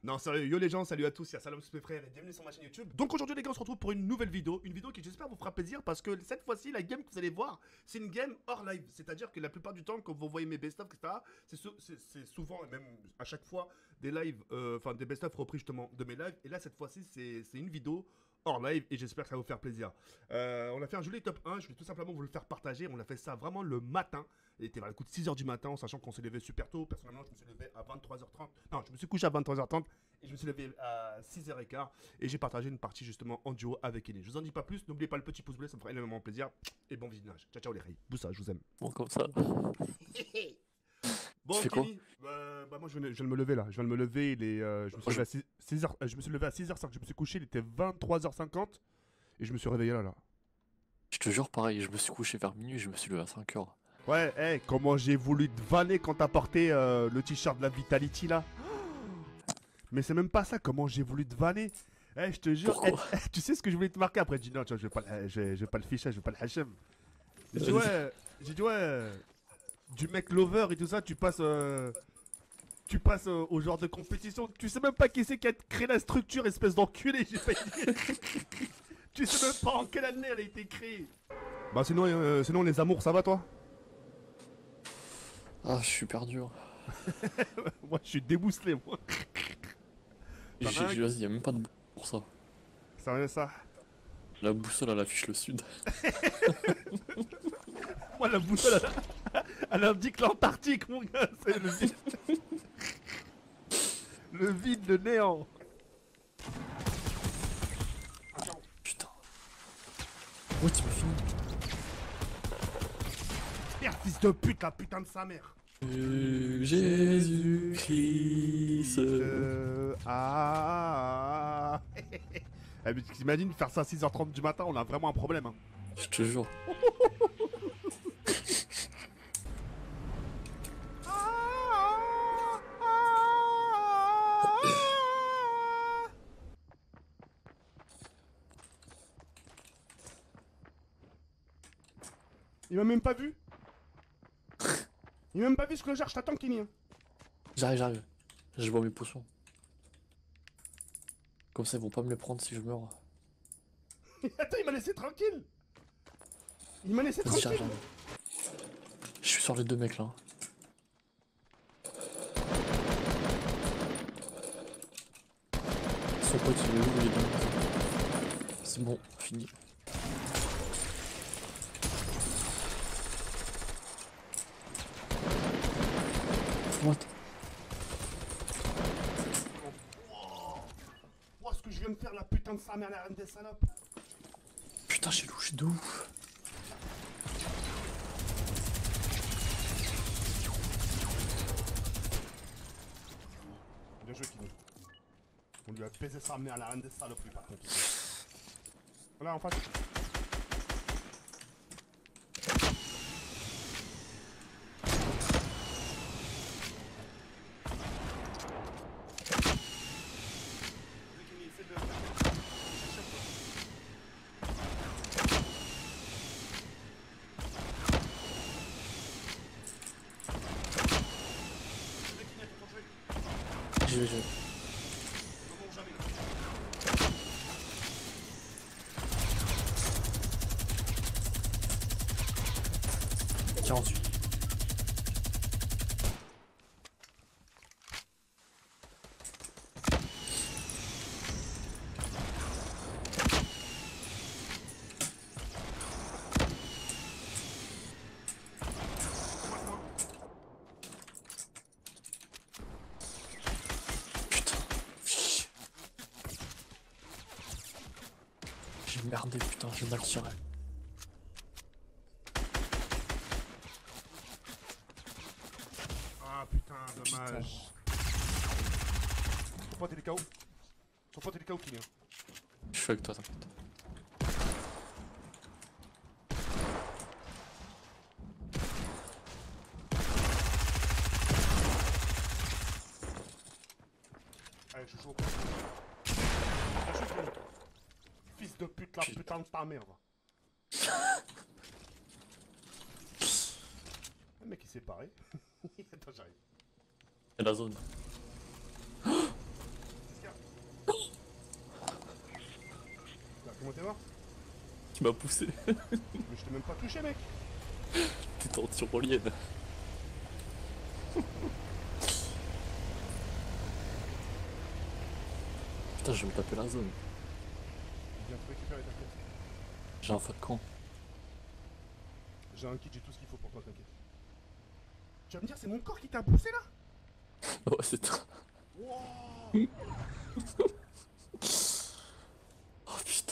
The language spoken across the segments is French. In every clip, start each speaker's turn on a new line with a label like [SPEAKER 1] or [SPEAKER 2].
[SPEAKER 1] Non, sérieux, yo les gens, salut à tous, c'est Salam mes frères et bienvenue sur ma chaîne YouTube. Donc aujourd'hui les gars, on se retrouve pour une nouvelle vidéo qui j'espère vous fera plaisir parce que cette fois-ci, la game que vous allez voir, c'est une game hors live. C'est-à-dire que la plupart du temps, quand vous voyez mes best-of, etc., c'est souvent, et même à chaque fois, des lives, enfin des best-of repris justement de mes lives. Et là, cette fois-ci, c'est une vidéo hors live et j'espère que ça va vous faire plaisir. On a fait un joli top 1, je voulais tout simplement vous le faire partager. On a fait ça vraiment le matin. Il était vers le coup de 6h du matin, en sachant qu'on s'est levé super tôt. Personnellement, je me suis levé à 23h30. Non, je me suis couché à 23h30 et je me suis levé à 6h15. Et j'ai partagé une partie justement en duo avec Ellie. Je vous en dis pas plus, n'oubliez pas le petit pouce bleu, ça me fera énormément plaisir. Et bon visionnage. Ciao, ciao les rails. Boussa, je vous aime.
[SPEAKER 2] Bon, comme ça.
[SPEAKER 1] Bon,
[SPEAKER 2] Tu fais quoi?
[SPEAKER 1] Kenny, moi je viens de me lever là. Je viens de me lever, je me suis levé à 6h, je me suis levé à 6h05. Je me suis couché, il était 23h50. Et je me suis réveillé là.
[SPEAKER 2] Je te jure, pareil, je me suis couché vers minuit, je me suis levé à 5h.
[SPEAKER 1] Ouais, hey, comment j'ai voulu te vanner quand t'as porté le t-shirt de la Vitality là. Mais c'est même pas ça, comment j'ai voulu te vanner. Eh, je te jure,
[SPEAKER 2] Pourquoi?
[SPEAKER 1] tu sais ce que je voulais te marquer après? J'ai dit non, tu vois, je vais pas le ficher, je vais pas le hachem. J'ai dit ouais, du mec lover et tout ça, tu passes au genre de compétition. Tu sais même pas qui c'est qui a créé la structure, espèce d'enculé, j'ai failli dire. Tu sais même pas en quelle année elle a été créée. Bah sinon les amours, ça va toi?
[SPEAKER 2] Ah, je suis perdu, hein.
[SPEAKER 1] Moi je suis débousselé moi. T'en as un
[SPEAKER 2] Vas-y, y'a même pas de boussole pour ça.
[SPEAKER 1] Sérieux ça?
[SPEAKER 2] La boussole, elle affiche le sud.
[SPEAKER 1] Moi la boussole elle indique l'Antarctique mon gars, c'est le vide. Le vide, le néant.
[SPEAKER 2] Putain. Ouais, tu m'as fini.
[SPEAKER 1] Merde, fils de pute, la putain de sa mère.
[SPEAKER 2] Jésus-Christ.
[SPEAKER 1] Eh, mais t'imagines faire ça à 6h30 du matin, on a vraiment un problème. Hein.
[SPEAKER 2] Je te jure.
[SPEAKER 1] Il m'a même pas vu. Il m'a même pas vu ce que je t'attends, Kenny. Hein.
[SPEAKER 2] J'arrive. Je bois mes potions. Comme ça, ils vont pas me les prendre si je meurs.
[SPEAKER 1] Attends, il m'a laissé tranquille. Il m'a laissé
[SPEAKER 2] Vas-y,
[SPEAKER 1] tranquille.
[SPEAKER 2] j'arrive. Je suis sur les deux mecs là. Son pote, il est où, il est dans. C'est bon, fini. What?
[SPEAKER 1] Oh, ce que je viens de faire, la putain de sa mère, la reine des salopes.
[SPEAKER 2] Putain, j'ai louché de ouf.
[SPEAKER 1] Bien joué, Kenny. On lui a baisé sa mère, la reine des salopes, lui, par contre. Voilà, en face.
[SPEAKER 2] J'y vais. Tiens, ensuite. J'ai merdé, putain, j'ai mal tiré.
[SPEAKER 1] Ah putain, dommage. Son pote il est KO. Son pote il est KO, Kenny.
[SPEAKER 2] Je suis avec toi, t'inquiète.
[SPEAKER 1] Allez, je suis chaud. Fils de pute, la putain de ta mère. Le mec il s'est paré. Attends, j'arrive.
[SPEAKER 2] Et la zone.
[SPEAKER 1] Comment t'es mort?
[SPEAKER 2] Tu m'as poussé.
[SPEAKER 1] Mais je t'ai même pas touché, mec.
[SPEAKER 2] T'es en tyrolienne. Putain, je vais me taper la zone.
[SPEAKER 1] Viens te récupérer, t'inquiète.
[SPEAKER 2] J'ai un feu de camp.
[SPEAKER 1] J'ai un kit, j'ai tout ce qu'il faut pour toi, t'inquiète. Tu vas me dire, c'est mon corps qui t'a poussé là?
[SPEAKER 2] Ouais, c'est toi.
[SPEAKER 1] Wow.
[SPEAKER 2] Oh putain.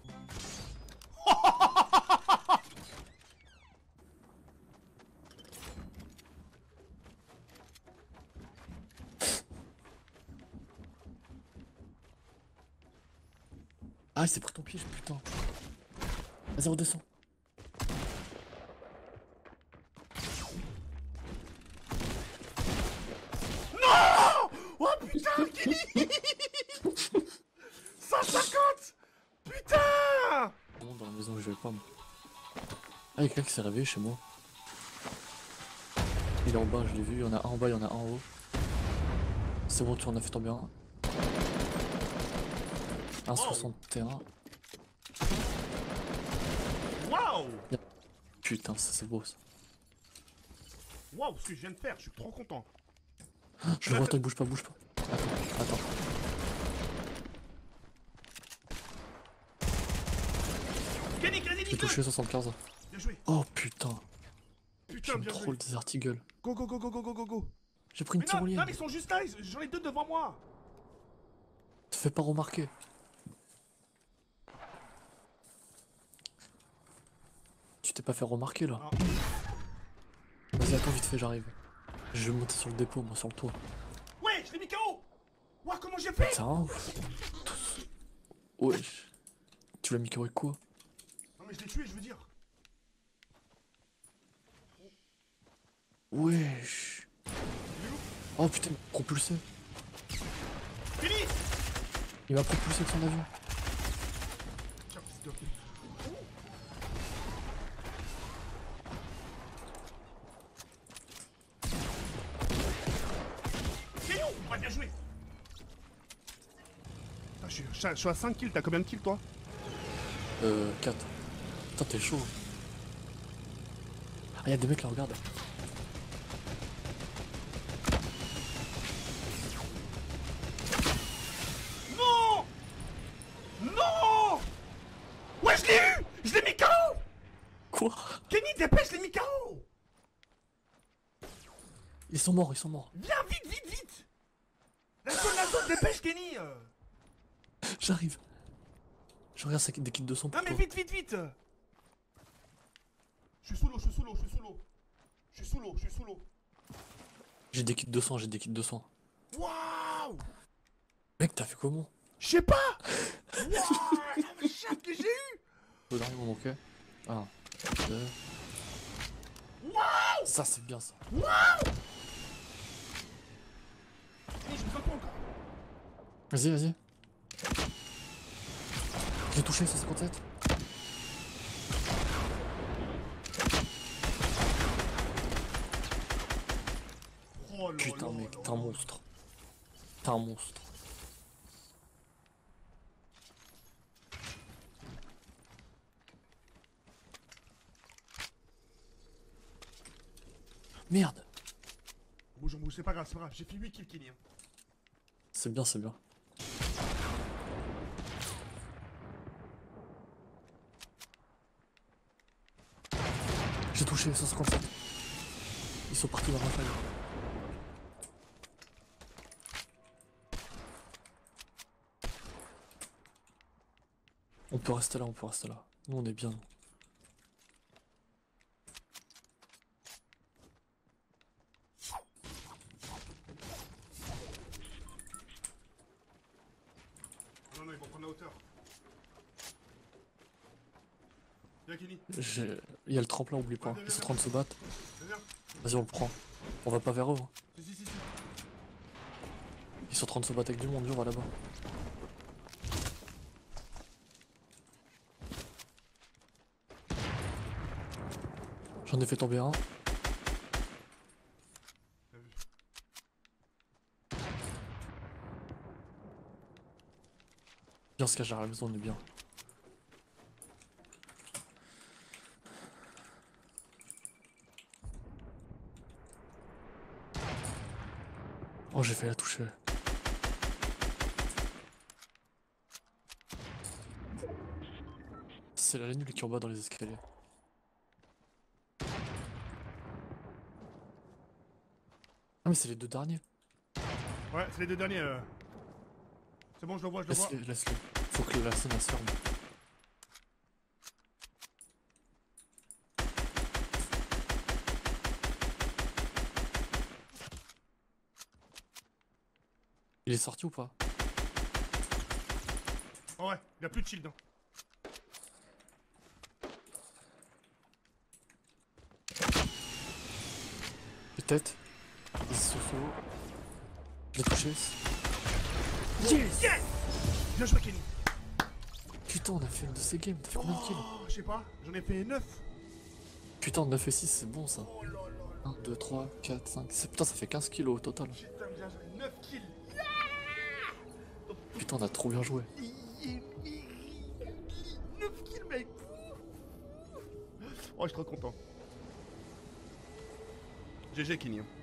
[SPEAKER 2] Ah, il s'est pris ton piège, putain. Vas-y, redescends.
[SPEAKER 1] Oh putain, Kenny. 150. Putain.
[SPEAKER 2] Bon, dans la maison où je vais pas, moi. Ah, il y a quelqu'un qui s'est réveillé chez moi. Il est en bas, je l'ai vu. Il y en a un en bas, il y en a un en haut. C'est bon, tu en as fait tomber un. 1,61.
[SPEAKER 1] Waouh.
[SPEAKER 2] Putain, ça c'est beau ça.
[SPEAKER 1] Waouh, ce que je viens de faire, je suis trop content.
[SPEAKER 2] Je le vois, toi, bouge pas, bouge pas. Attends.
[SPEAKER 1] Kenny,
[SPEAKER 2] J'ai touché 75.
[SPEAKER 1] Bien joué.
[SPEAKER 2] Oh putain.
[SPEAKER 1] Putain,
[SPEAKER 2] J'aime
[SPEAKER 1] bien
[SPEAKER 2] trop
[SPEAKER 1] joué.
[SPEAKER 2] le Desert Eagle.
[SPEAKER 1] Go, go, go, go, go, go, go, go.
[SPEAKER 2] J'ai pris une
[SPEAKER 1] Mais non, non,
[SPEAKER 2] tyrolienne.
[SPEAKER 1] mais ils sont juste là, j'en ai deux devant moi.
[SPEAKER 2] Te fais pas remarquer. Tu t'es pas fait remarquer là.
[SPEAKER 1] Ah.
[SPEAKER 2] Vas-y, attends, vite fait, j'arrive. Je vais monter sur le dépôt, moi, sur le toit.
[SPEAKER 1] Ouais, je l'ai mis KO. Ouah, comment j'ai fait?
[SPEAKER 2] C'est un ouf. Wesh. Tu l'as mis avec quoi?
[SPEAKER 1] Non, mais je l'ai tué, je veux dire.
[SPEAKER 2] Wesh. Oh putain, il m'a propulsé.
[SPEAKER 1] Kenny.
[SPEAKER 2] Il m'a propulsé de son avion.
[SPEAKER 1] Tiens, s'il te plaît. Kenny, ouais, bien joué. Putain, je suis à 5 kills, t'as combien de kills toi?
[SPEAKER 2] 4. Putain, t'es chaud. Ah, y'a des mecs là, regarde.
[SPEAKER 1] Non. Non. Ouais, je l'ai eu. Je l'ai mis KO.
[SPEAKER 2] Quoi?
[SPEAKER 1] Kenny, dépêche, je l'ai mis KO.
[SPEAKER 2] Ils sont morts, ils sont morts.
[SPEAKER 1] Viens, vite, vite, vite. La zone, dépêche, Kenny.
[SPEAKER 2] J'arrive. Je regarde des kits de sang pour
[SPEAKER 1] Non, mais
[SPEAKER 2] toi.
[SPEAKER 1] vite, vite, vite. Je suis sous l'eau, je suis sous l'eau, je suis sous l'eau. Je suis sous l'eau, je suis sous l'eau.
[SPEAKER 2] J'ai des kits de sang, j'ai des kits de sang.
[SPEAKER 1] Waouh.
[SPEAKER 2] Mec, t'as fait comment?
[SPEAKER 1] Je sais pas. Waouh, la chatte que j'ai eu.
[SPEAKER 2] Faut d'arriver mon ok. 1, 2.
[SPEAKER 1] Waouh.
[SPEAKER 2] Ça, c'est bien ça.
[SPEAKER 1] Waouh. Allez, je me sens pas encore.
[SPEAKER 2] Vas-y, vas-y. J'ai touché 157.
[SPEAKER 1] Oh là
[SPEAKER 2] Putain,
[SPEAKER 1] là
[SPEAKER 2] mec,
[SPEAKER 1] là
[SPEAKER 2] t'es un
[SPEAKER 1] là.
[SPEAKER 2] monstre. T'es un monstre. Merde.
[SPEAKER 1] Bouge, bouge, c'est pas grave, c'est pas grave. J'ai fait 8 kills, Kenny.
[SPEAKER 2] C'est bien, c'est bien. J'ai touché 157. Ils sont partis dans la faille. On peut rester là, on peut rester là. Nous on est bien. Nous.
[SPEAKER 1] Non, non, ils vont prendre la hauteur. Viens, Kenny.
[SPEAKER 2] Il y a le tremplin, oublie pas. Ils sont en train de se battre.
[SPEAKER 1] Viens.
[SPEAKER 2] Vas-y, on le prend. On va pas vers eux. Hein.
[SPEAKER 1] Si.
[SPEAKER 2] Ils sont en train de se battre avec du monde, on va là-bas. J'en ai fait tomber un.
[SPEAKER 1] T'as vu.
[SPEAKER 2] Bien se cacher à la maison, on est bien. Oh, j'ai fait la toucher. C'est la nulle qui est en bas dans les escaliers. Ah, mais c'est les deux derniers.
[SPEAKER 1] Ouais, c'est les deux derniers. C'est bon, je le vois, je le vois.
[SPEAKER 2] Laisse-les, laisse-les. Faut que la scène elle se ferme. Il est sorti ou pas?
[SPEAKER 1] Oh ouais, il a plus de shield. Hein.
[SPEAKER 2] Peut-être. Il se fait haut. Je l'ai touché.
[SPEAKER 1] Yes! Yes! Bien joué, Kenny.
[SPEAKER 2] Putain, on a fait une de ces games. T'as fait combien de kills?
[SPEAKER 1] Oh, je sais pas, j'en ai fait 9.
[SPEAKER 2] Putain, 9 et 6, c'est bon ça.
[SPEAKER 1] Oh là là là.
[SPEAKER 2] 1, 2, 3, 4, 5. Putain, ça fait 15 kilos au total.
[SPEAKER 1] Putain, bien joué, 9 kills.
[SPEAKER 2] Putain, on a trop bien joué.
[SPEAKER 1] 9 kills, mec. Oh, je suis trop content. GG, Kenny.